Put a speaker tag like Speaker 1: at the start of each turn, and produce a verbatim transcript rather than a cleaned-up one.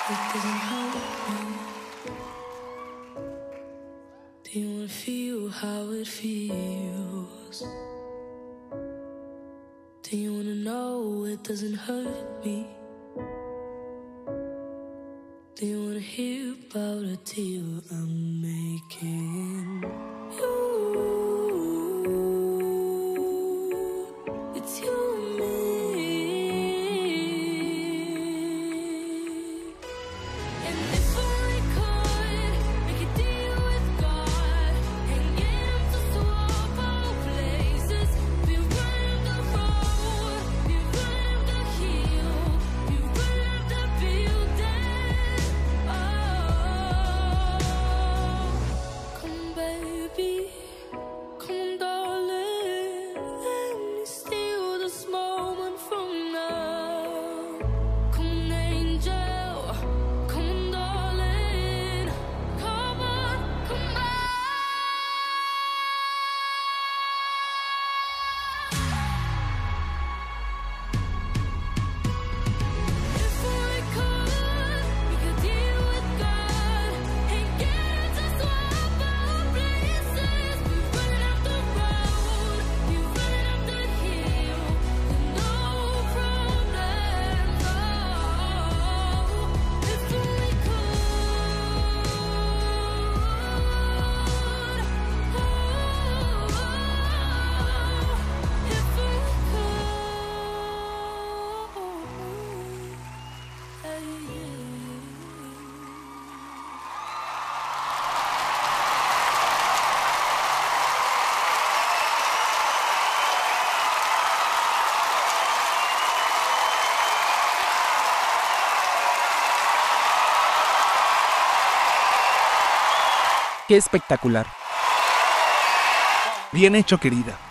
Speaker 1: it doesn't hurt me? Do you wanna feel how it feels? Do you wanna know it doesn't hurt me? Do you wanna hear about a deal I'm making? You, it's you and me. And if I could make a deal with God and get him to swap our places, we run the road, we run the hill, we run the building. Oh, come baby, come darling, let me steal this moment from now. Come angel, come darling, come on, come on. If I could make a deal with God and get to swap our places, we run up the road, we run up the hill, with no problems. Oh, if we could, if we could, hey.
Speaker 2: ¡Qué espectacular!
Speaker 3: Bien hecho, querida.